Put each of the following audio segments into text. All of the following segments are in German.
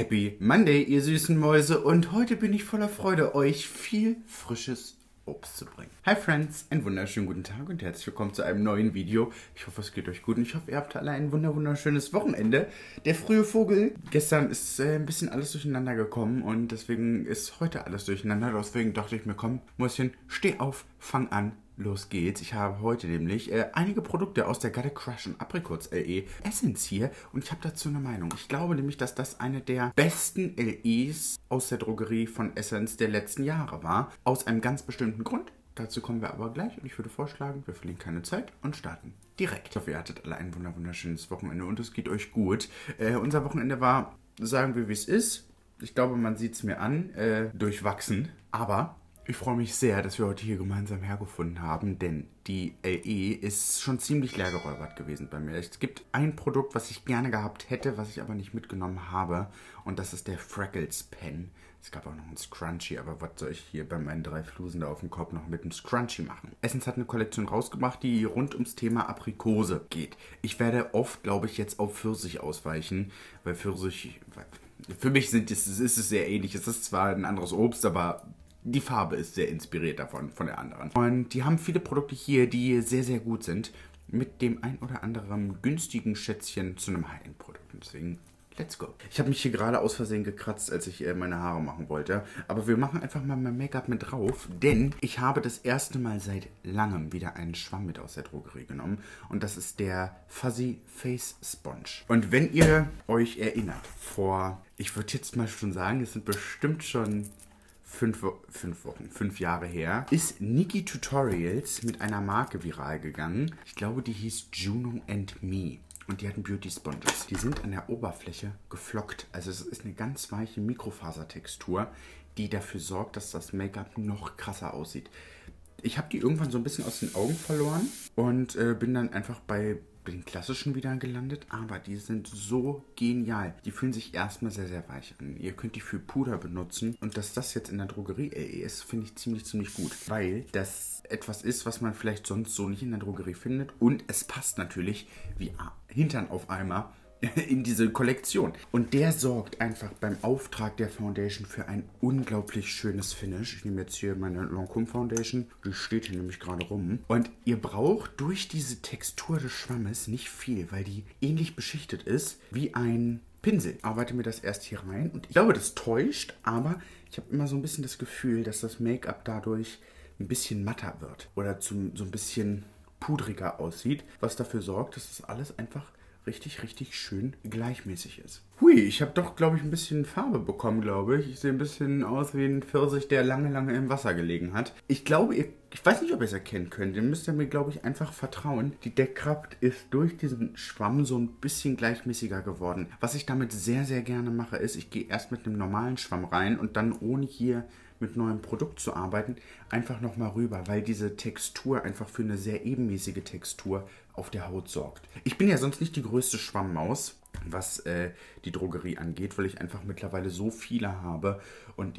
Happy Monday, ihr süßen Mäuse, und heute bin ich voller Freude, euch viel frisches Obst zu bringen. Hi Friends, einen wunderschönen guten Tag und herzlich willkommen zu einem neuen Video. Ich hoffe, es geht euch gut und ich hoffe, ihr habt alle ein wunderschönes Wochenende. Der frühe Vogel, gestern ist ein bisschen alles durcheinander gekommen und deswegen ist heute alles durcheinander. Deswegen dachte ich mir, komm, Mäuschen, steh auf, fang an. Los geht's. Ich habe heute nämlich einige Produkte aus der Gotta Crush und Apricots LE Essence hier und ich habe dazu eine Meinung. Ich glaube nämlich, dass das eine der besten LEs aus der Drogerie von Essence der letzten Jahre war. Aus einem ganz bestimmten Grund. Dazu kommen wir aber gleich und ich würde vorschlagen, wir verlieren keine Zeit und starten direkt. Ich hoffe, ihr hattet alle ein wunderschönes Wochenende und es geht euch gut. Unser Wochenende war, sagen wir wie es ist, ich glaube, man sieht es mir an, durchwachsen, aber ich freue mich sehr, dass wir heute hier gemeinsam hergefunden haben, denn die LE ist schon ziemlich leer geräubert gewesen bei mir. Es gibt ein Produkt, was ich gerne gehabt hätte, was ich aber nicht mitgenommen habe, und das ist der Freckles Pen. Es gab auch noch einen Scrunchie, aber was soll ich hier bei meinen 3 Flusen da auf dem Kopf noch mit einem Scrunchie machen? Essence hat eine Kollektion rausgebracht, die rund ums Thema Aprikose geht. Ich werde oft, glaube ich, jetzt auf Pfirsich ausweichen, weil Pfirsich, für mich ist es sehr ähnlich. Es ist zwar ein anderes Obst, aber die Farbe ist sehr inspiriert davon, von der anderen. Und die haben viele Produkte hier, die sehr gut sind. Mit dem ein oder anderen günstigen Schätzchen zu einem High-End-Produkt. Deswegen, let's go. Ich habe mich hier gerade aus Versehen gekratzt, als ich meine Haare machen wollte. Aber wir machen einfach mal mein Make-up mit drauf. Denn ich habe das erste Mal seit langem wieder einen Schwamm mit aus der Drogerie genommen. Und das ist der Fuzzy Face Sponge. Und wenn ihr euch erinnert, ich würde jetzt mal schon sagen, es sind bestimmt schon 5 Jahre her, ist Nikki Tutorials mit einer Marke viral gegangen. Ich glaube, die hieß Juno and Me. Und die hatten Beauty Sponges. Die sind an der Oberfläche geflockt. Also es ist eine ganz weiche Mikrofasertextur, die dafür sorgt, dass das Make-up noch krasser aussieht. Ich habe die irgendwann so ein bisschen aus den Augen verloren und bin dann einfach bei den klassischen wieder gelandet, aber die sind so genial. Die fühlen sich erstmal sehr weich an. Ihr könnt die für Puder benutzen und dass das jetzt in der Drogerie ist, finde ich ziemlich gut, weil das etwas ist, was man vielleicht sonst so nicht in der Drogerie findet und es passt natürlich wie Hintern auf Eimer in diese Kollektion. Und der sorgt einfach beim Auftrag der Foundation für ein unglaublich schönes Finish. Ich nehme jetzt hier meine Lancôme Foundation. Die steht hier nämlich gerade rum. Und ihr braucht durch diese Textur des Schwammes nicht viel, weil die ähnlich beschichtet ist wie ein Pinsel. Ich arbeite mir das erst hier rein und ich glaube, das täuscht, aber ich habe immer so ein bisschen das Gefühl, dass das Make-up dadurch ein bisschen matter wird oder so ein bisschen pudriger aussieht, was dafür sorgt, dass das alles einfach richtig schön gleichmäßig ist. Hui, ich habe doch, glaube ich, ein bisschen Farbe bekommen, glaube ich. Ich sehe ein bisschen aus wie ein Pfirsich, der lange im Wasser gelegen hat. Ich glaube, ich weiß nicht, ob ihr es erkennen könnt. Ihr müsst mir, glaube ich, einfach vertrauen. Die Deckkraft ist durch diesen Schwamm so ein bisschen gleichmäßiger geworden. Was ich damit sehr gerne mache, ist, ich gehe erst mit einem normalen Schwamm rein und dann, ohne hier mit neuem Produkt zu arbeiten, einfach nochmal rüber, weil diese Textur einfach für eine sehr ebenmäßige Textur auf der Haut sorgt. Ich bin ja sonst nicht die größte Schwammmaus, was die Drogerie angeht, weil ich einfach mittlerweile so viele habe und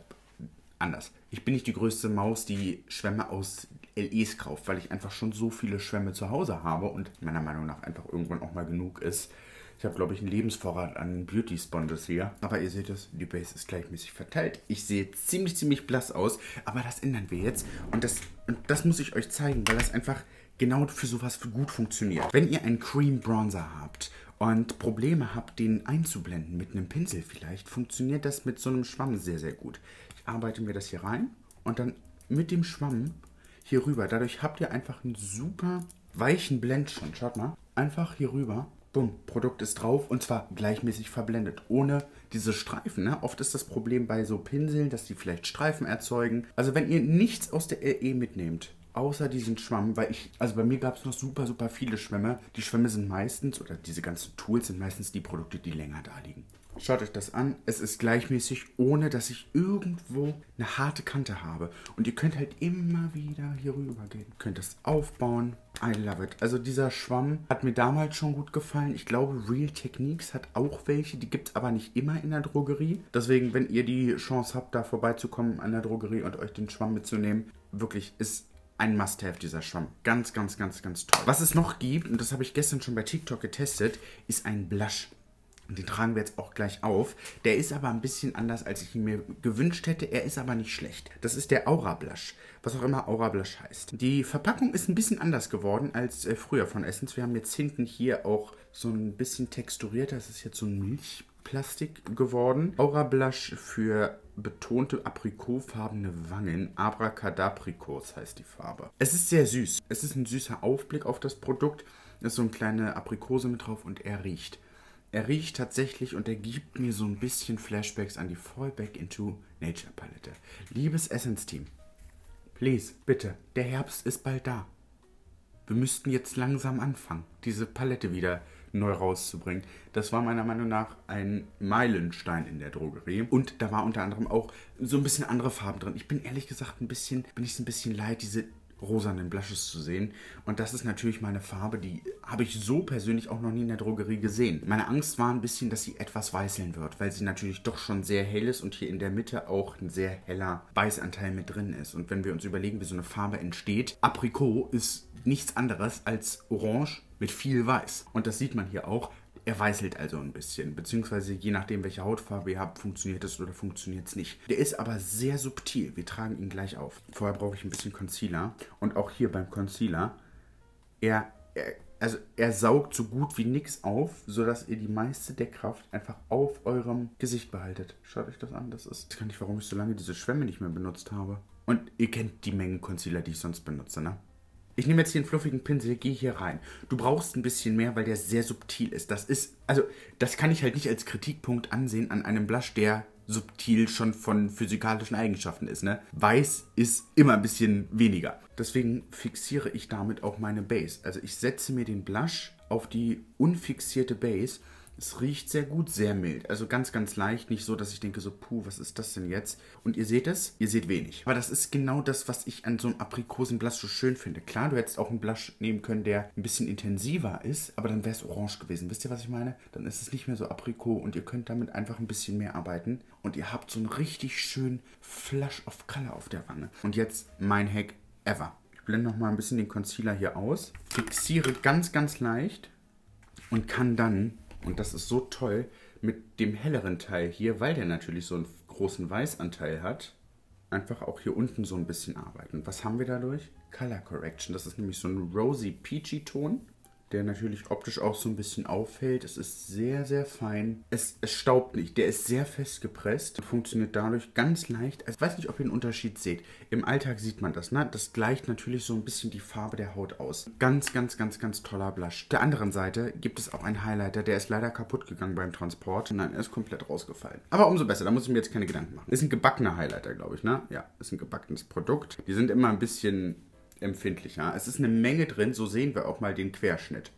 ich bin nicht die größte Maus, die Schwämme aus LEs kauft, weil ich einfach schon so viele Schwämme zu Hause habe und meiner Meinung nach einfach irgendwann auch mal genug ist. Ich habe, glaube ich, einen Lebensvorrat an Beauty Sponges hier. Aber ihr seht es, die Base ist gleichmäßig verteilt. Ich sehe ziemlich blass aus, aber das ändern wir jetzt. Und das muss ich euch zeigen, weil das einfach genau für sowas gut funktioniert. Wenn ihr einen Cream Bronzer habt und Probleme habt, den einzublenden mit einem Pinsel vielleicht, funktioniert das mit so einem Schwamm sehr gut. Ich arbeite mir das hier rein und dann mit dem Schwamm hier rüber. Dadurch habt ihr einfach einen super weichen Blend schon. Schaut mal, einfach hier rüber. Bumm, Produkt ist drauf und zwar gleichmäßig verblendet, ohne diese Streifen. Ne? Oft ist das Problem bei so Pinseln, dass die vielleicht Streifen erzeugen. Also wenn ihr nichts aus der LE mitnehmt, außer diesen Schwamm, weil bei mir gab es noch super viele Schwämme. Die Schwämme sind meistens, oder diese ganzen Tools sind meistens die Produkte, die länger da liegen. Schaut euch das an. Es ist gleichmäßig, ohne dass ich irgendwo eine harte Kante habe. Und ihr könnt halt immer wieder hier rüber gehen. Ihr könnt das aufbauen. I love it. Also dieser Schwamm hat mir damals schon gut gefallen. Ich glaube, Real Techniques hat auch welche. Die gibt es aber nicht immer in der Drogerie. Deswegen, wenn ihr die Chance habt, da vorbeizukommen an der Drogerie und euch den Schwamm mitzunehmen, wirklich ist ein Must-Have, dieser Schwamm. Ganz toll. Was es noch gibt, und das habe ich gestern schon bei TikTok getestet, ist ein Blush. Und den tragen wir jetzt auch gleich auf. Der ist aber ein bisschen anders, als ich ihn mir gewünscht hätte. Er ist aber nicht schlecht. Das ist der Aura Blush. Was auch immer Aura Blush heißt. Die Verpackung ist ein bisschen anders geworden als früher von Essence. Wir haben jetzt hinten hier auch so ein bisschen texturierter. Das ist jetzt so ein Milchplastik geworden. Aura Blush für betonte aprikotfarbene Wangen. Abracadabricos heißt die Farbe. Es ist sehr süß. Es ist ein süßer Aufblick auf das Produkt. Da ist so eine kleine Aprikose mit drauf und er riecht. Er riecht tatsächlich und er gibt mir so ein bisschen Flashbacks an die Fallback into Nature Palette. Liebes Essence-Team, please, bitte, der Herbst ist bald da. Wir müssten jetzt langsam anfangen, diese Palette wieder neu rauszubringen. Das war meiner Meinung nach ein Meilenstein in der Drogerie. Und da war unter anderem auch so ein bisschen andere Farben drin. Ich bin ehrlich gesagt bin ich es ein bisschen leid, diese rosanen Blushes zu sehen. Und das ist natürlich meine Farbe, die habe ich so persönlich auch noch nie in der Drogerie gesehen. Meine Angst war ein bisschen, dass sie etwas weißeln wird, weil sie natürlich doch schon sehr hell ist und hier in der Mitte auch ein sehr heller Weißanteil mit drin ist. Und wenn wir uns überlegen, wie so eine Farbe entsteht, Aprikot ist nichts anderes als Orange mit viel Weiß. Und das sieht man hier auch. Er weißelt also ein bisschen, beziehungsweise je nachdem, welche Hautfarbe ihr habt, funktioniert es oder funktioniert es nicht. Der ist aber sehr subtil. Wir tragen ihn gleich auf. Vorher brauche ich ein bisschen Concealer. Und auch hier beim Concealer, er saugt so gut wie nichts auf, sodass ihr die meiste Deckkraft einfach auf eurem Gesicht behaltet. Schaut euch das an. Ich weiß gar nicht, warum ich so lange diese Schwämme nicht mehr benutzt habe. Und ihr kennt die Mengen Concealer, die ich sonst benutze, ne? Ich nehme jetzt hier einen fluffigen Pinsel, gehe hier rein. Du brauchst ein bisschen mehr, weil der sehr subtil ist. Das kann ich halt nicht als Kritikpunkt ansehen an einem Blush, der subtil schon von physikalischen Eigenschaften ist, ne? Weiß ist immer ein bisschen weniger. Deswegen fixiere ich damit auch meine Base. Also ich setze mir den Blush auf die unfixierte Base. Es riecht sehr gut, sehr mild. Also ganz, ganz leicht. Nicht so, dass ich denke so, puh, was ist das denn jetzt? Und ihr seht es? Ihr seht wenig. Aber das ist genau das, was ich an so einem Aprikosen-Blush so schön finde. Klar, du hättest auch einen Blush nehmen können, der ein bisschen intensiver ist, aber dann wäre es orange gewesen. Wisst ihr, was ich meine? Dann ist es nicht mehr so Aprikot und ihr könnt damit einfach ein bisschen mehr arbeiten. Und ihr habt so einen richtig schönen Flush of Color auf der Wange. Und jetzt mein Hack ever. Ich blende nochmal ein bisschen den Concealer hier aus. Fixiere ganz, ganz leicht und kann dann... Und das ist so toll mit dem helleren Teil hier, weil der natürlich so einen großen Weißanteil hat, einfach auch hier unten so ein bisschen arbeiten. Was haben wir dadurch? Color Correction. Das ist nämlich so ein Rosy Peachy Ton, der natürlich optisch auch so ein bisschen auffällt. Es ist sehr, sehr fein. Es staubt nicht. Der ist sehr fest gepresst und funktioniert dadurch ganz leicht. Ich weiß nicht, ob ihr einen Unterschied seht. Im Alltag sieht man das, ne? Das gleicht natürlich so ein bisschen die Farbe der Haut aus. Ganz, ganz, ganz, ganz toller Blush. Auf der anderen Seite gibt es auch einen Highlighter, der ist leider kaputt gegangen beim Transport. Nein, er ist komplett rausgefallen. Aber umso besser, da muss ich mir jetzt keine Gedanken machen. Ist ein gebackener Highlighter, glaube ich, ne? Ja, ist ein gebackenes Produkt. Die sind immer ein bisschen... empfindlicher. Es ist eine Menge drin, so sehen wir auch mal den Querschnitt.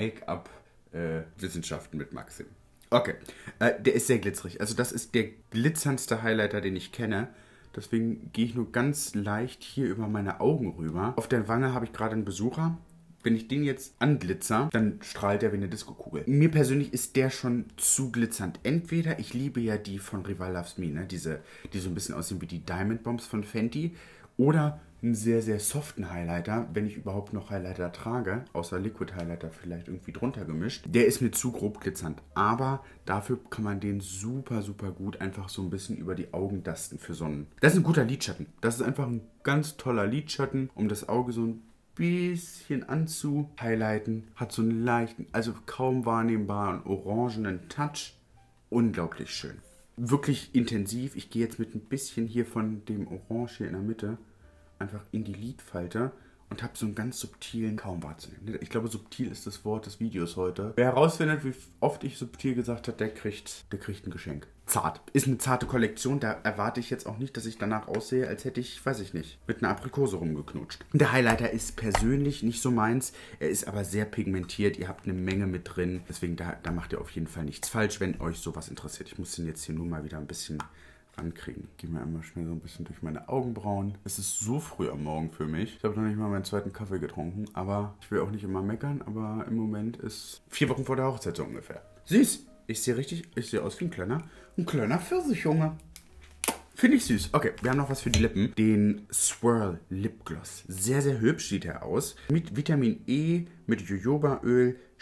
Make-up-Wissenschaften mit Maxim. Okay, der ist sehr glitzerig. Also das ist der glitzerndste Highlighter, den ich kenne. Deswegen gehe ich nur ganz leicht hier über meine Augen rüber. Auf der Wange habe ich gerade einen Besucher. Wenn ich den jetzt anglitzer, dann strahlt der wie eine Diskokugel. Mir persönlich ist der schon zu glitzernd. Entweder, ich liebe ja die von Rival Loves Me, ne? Die so ein bisschen aussehen wie die Diamond Bombs von Fenty. Oder einen sehr, sehr soften Highlighter, wenn ich überhaupt noch Highlighter trage, außer Liquid Highlighter vielleicht irgendwie drunter gemischt. Der ist mir zu grob glitzernd, aber dafür kann man den super, super gut einfach so ein bisschen über die Augen dusten für so einen... Das ist ein guter Lidschatten. Das ist einfach ein ganz toller Lidschatten, um das Auge so ein bisschen anzuhighlighten. Hat so einen leichten, also kaum wahrnehmbaren orangenen Touch. Unglaublich schön. Wirklich intensiv. Ich gehe jetzt mit ein bisschen hier von dem Orange hier in der Mitte einfach in die Lidfalte und habe so einen ganz subtilen, kaum wahrzunehmen. Ich glaube, subtil ist das Wort des Videos heute. Wer herausfindet, wie oft ich subtil gesagt habe, der kriegt ein Geschenk. Zart. Ist eine zarte Kollektion, da erwarte ich jetzt auch nicht, dass ich danach aussehe, als hätte ich, weiß ich nicht, mit einer Aprikose rumgeknutscht. Der Highlighter ist persönlich nicht so meins, er ist aber sehr pigmentiert, ihr habt eine Menge mit drin, deswegen da macht ihr auf jeden Fall nichts falsch, wenn euch sowas interessiert. Ich muss den jetzt hier nur mal wieder ein bisschen rankriegen. Gehen wir einmal schnell so ein bisschen durch meine Augenbrauen. Es ist so früh am Morgen für mich. Ich habe noch nicht mal meinen zweiten Kaffee getrunken, aber ich will auch nicht immer meckern, aber im Moment ist 4 Wochen vor der Hochzeit so ungefähr. Süß! Ich sehe aus wie ein kleiner Pfirsichjunge. Finde ich süß. Okay, wir haben noch was für die Lippen. Den Swirl Lip Gloss. Sehr, sehr hübsch sieht er aus. Mit Vitamin E, mit Jojobaöl,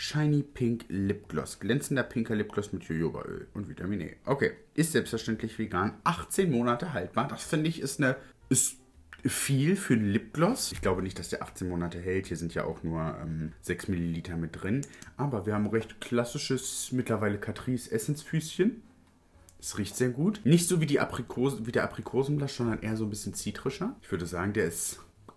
Shiny Pink Lipgloss. Glänzender pinker Lipgloss mit Jojobaöl und Vitamin E. Okay, ist selbstverständlich vegan. 18 Monate haltbar. Das finde ich ist viel für einen Lipgloss. Ich glaube nicht, dass der 18 Monate hält. Hier sind ja auch nur 6 Milliliter mit drin. Aber wir haben recht klassisches, mittlerweile Catrice Essensfüßchen. Es riecht sehr gut. Nicht so wie der Aprikosenblush, sondern eher so ein bisschen zitrischer. Ich würde sagen, der ist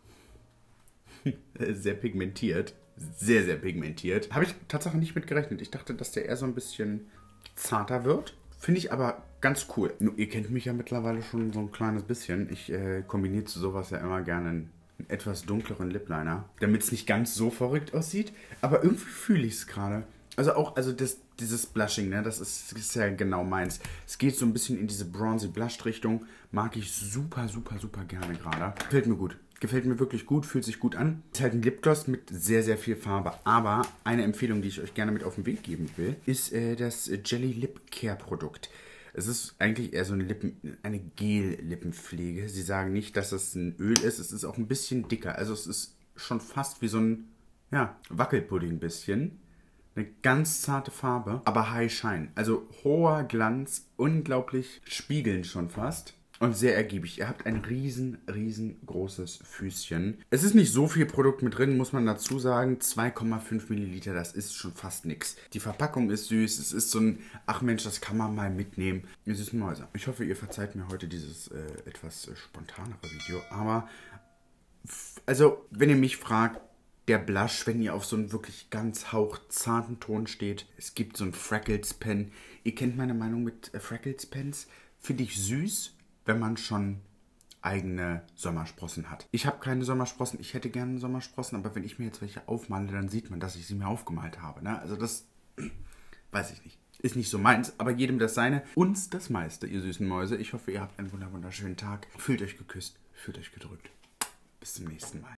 sehr pigmentiert. Sehr, sehr pigmentiert. Habe ich tatsächlich nicht mit gerechnet. Ich dachte, dass der eher so ein bisschen zarter wird. Finde ich aber ganz cool. Ihr kennt mich ja mittlerweile schon so ein kleines bisschen. Ich kombiniere zu sowas ja immer gerne einen etwas dunkleren Lip-Liner, damit es nicht ganz so verrückt aussieht. Aber irgendwie fühle ich es gerade. Dieses Blushing, ne, das ist ja genau meins. Es geht so ein bisschen in diese bronzy Blush-Richtung. Mag ich super, super, super gerne gerade. Gefällt mir gut. Gefällt mir wirklich gut, fühlt sich gut an. Ist halt ein Lipgloss mit sehr, sehr viel Farbe. Aber eine Empfehlung, die ich euch gerne mit auf den Weg geben will, ist das Jelly Lip Care Produkt. Es ist eigentlich eher so eine Gel-Lippenpflege. Sie sagen nicht, dass es ein Öl ist. Es ist auch ein bisschen dicker. Also es ist schon fast wie so ein Wackelpudding ein bisschen. Eine ganz zarte Farbe, aber High Shine. Also hoher Glanz, unglaublich spiegelnd schon fast. Und sehr ergiebig. Ihr habt ein riesengroßes Füßchen. Es ist nicht so viel Produkt mit drin, muss man dazu sagen. 2,5 Milliliter, das ist schon fast nix. Die Verpackung ist süß. Es ist so ein, ach Mensch, das kann man mal mitnehmen. Ihr süßen Mäuse. Ich hoffe, ihr verzeiht mir heute dieses etwas spontanere Video. Aber, also, wenn ihr mich fragt, der Blush, wenn ihr auf so einen wirklich ganz hauchzarten Ton steht. Es gibt so einen Freckles Pen. Ihr kennt meine Meinung mit Freckles Pens. Finde ich süß, wenn man schon eigene Sommersprossen hat. Ich habe keine Sommersprossen, ich hätte gerne Sommersprossen, aber wenn ich mir jetzt welche aufmale, dann sieht man, dass ich sie mir aufgemalt habe. Ne? Also das weiß ich nicht. Ist nicht so meins, aber jedem das seine. Uns das meiste, ihr süßen Mäuse. Ich hoffe, ihr habt einen wunderschönen Tag. Fühlt euch geküsst, fühlt euch gedrückt. Bis zum nächsten Mal.